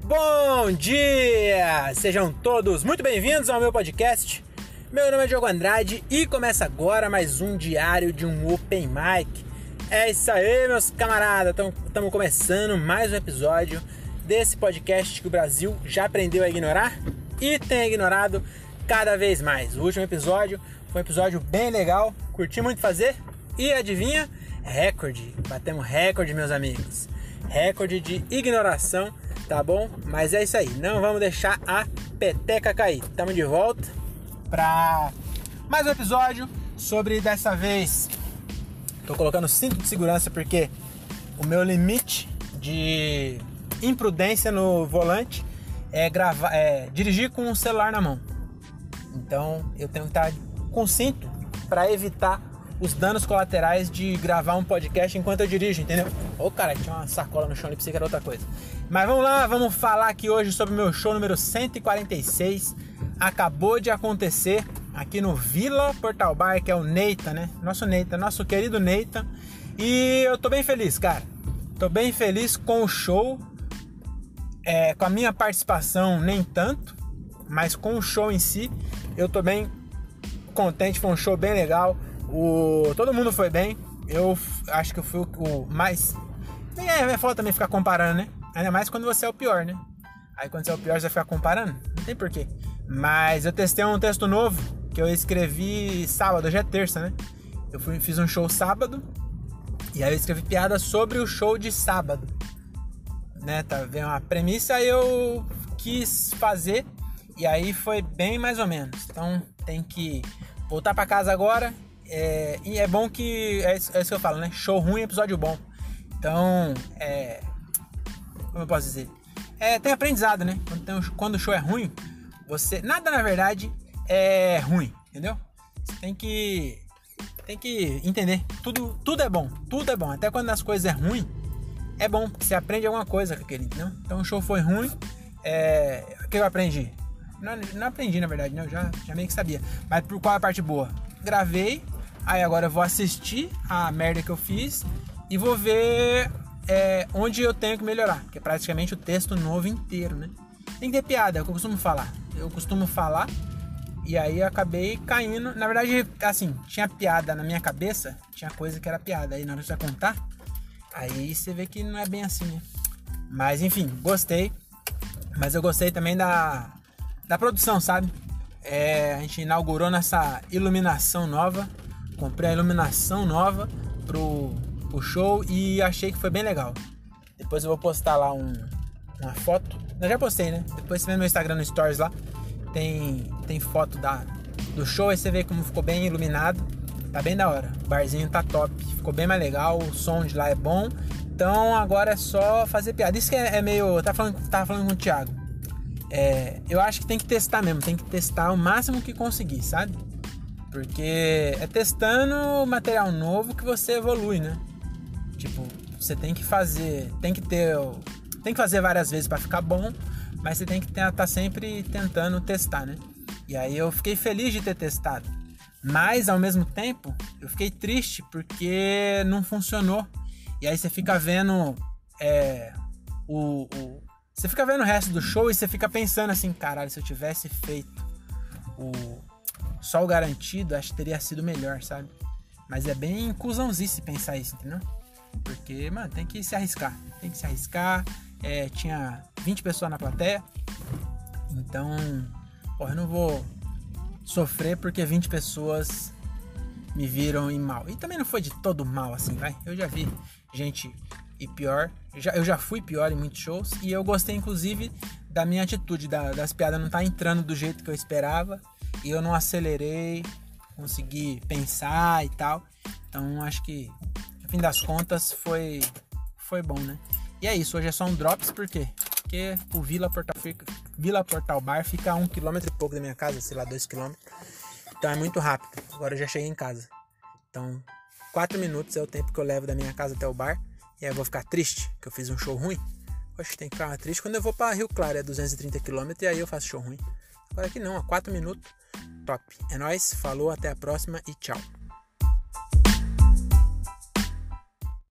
Bom dia! Sejam todos muito bem-vindos ao meu podcast. Meu nome é Diogo Andrade e começa agora mais um diário de um Open Mic. É isso aí, meus camaradas! Estamos começando mais um episódio desse podcast que o Brasil já aprendeu a ignorar e tem ignorado cada vez mais. O último episódio foi um episódio bem legal, curti muito fazer e adivinha? Recorde! Batemos recorde, meus amigos. Recorde de ignoração. Tá bom? Mas é isso aí, não vamos deixar a peteca cair. Estamos de volta para mais um episódio sobre, dessa vez, tô colocando cinto de segurança porque o meu limite de imprudência no volante é dirigir com o celular na mão. Então eu tenho que estar com cinto para evitar os danos colaterais de gravar um podcast enquanto eu dirijo, entendeu? Ô, cara, tinha uma sacola no chão ali, pensei que era outra coisa. Mas vamos lá, vamos falar aqui hoje sobre o meu show número 146. Acabou de acontecer aqui no Vila Portal Bar, que é o Neita, né? Nosso querido Neita. E eu tô bem feliz, cara. Tô bem feliz com o show. Com a minha participação, nem tanto. Mas com o show em si, eu tô bem contente. Foi um show bem legal. Todo mundo foi bem. Eu acho que eu fui o mais... É foda também ficar comparando, né? Ainda mais quando você é o pior, né? Aí quando você é o pior, você vai ficar comparando. Não tem porquê. Mas eu testei um texto novo que eu escrevi sábado. Hoje é terça, né? Fiz um show sábado. E aí eu escrevi piada sobre o show de sábado, né? Tá vendo uma premissa, aí eu quis fazer. E aí foi bem mais ou menos. Então tem que voltar pra casa agora. E é bom que... É isso que eu falo, né? Show ruim, episódio bom. Então, como eu posso dizer? Tem aprendizado, né? Quando o show é ruim, nada, na verdade, é ruim, entendeu? Você tem que entender. Tudo é bom. Tudo é bom. Até quando as coisas é ruim, é bom. Você aprende alguma coisa com aquele, entendeu? Então, o show foi ruim. O que eu aprendi? Não aprendi, na verdade, né? Eu já meio que sabia. Mas por qual é a parte boa? Gravei. Aí agora eu vou assistir a merda que eu fiz e vou ver onde eu tenho que melhorar, que é praticamente o texto novo inteiro, né? Tem que ter piada, é o que eu costumo falar. E aí eu acabei caindo. Na verdade, assim, tinha piada na minha cabeça, tinha coisa que era piada. Aí na hora de você contar, aí você vê que não é bem assim, né? Mas enfim, gostei. Mas eu gostei também da produção, sabe? A gente inaugurou nessa iluminação nova. Comprei a iluminação nova pro show e achei que foi bem legal. Depois eu vou postar lá uma foto. Eu já postei, né? Depois você vê no meu Instagram, no Stories lá. Tem foto do show. Aí você vê como ficou bem iluminado. Tá bem da hora. O barzinho tá top. Ficou bem mais legal. O som de lá é bom. Então agora é só fazer piada. Isso que é meio... Tava falando com o Thiago. Eu acho que tem que testar mesmo. Tem que testar o máximo que conseguir, sabe? Porque é testando material novo que você evolui, né? Tipo, você tem que fazer várias vezes para ficar bom, mas você tem que estar sempre tentando testar, né? E aí eu fiquei feliz de ter testado, mas ao mesmo tempo eu fiquei triste porque não funcionou. E aí você fica vendo você fica vendo o resto do show e você fica pensando assim, caralho, se eu tivesse feito só o garantido, acho que teria sido melhor, sabe? Mas é bem cuzãozice pensar isso, entendeu? Porque, mano, tem que se arriscar. Tinha 20 pessoas na plateia. Então, eu não vou sofrer porque 20 pessoas me viram em mal. E também não foi de todo mal, assim, vai. Eu já vi gente e pior. Eu já fui pior em muitos shows. E eu gostei, inclusive, da minha atitude, das piadas não tá entrando do jeito que eu esperava. E eu não acelerei, consegui pensar e tal. Então acho que, no fim das contas, foi bom, né? E é isso, hoje é só um drops, por quê? Porque o Vila Portal Bar fica a 1 km e pouco da minha casa, sei lá, 2 km. Então é muito rápido, agora eu já cheguei em casa. Então 4 minutos é o tempo que eu levo da minha casa até o bar. E aí eu vou ficar triste, que eu fiz um show ruim. Poxa, tem que ficar triste quando eu vou pra Rio Claro, é 230 km e aí eu faço show ruim. Agora aqui não, 4 minutos. Top. É nóis, falou, até a próxima e tchau.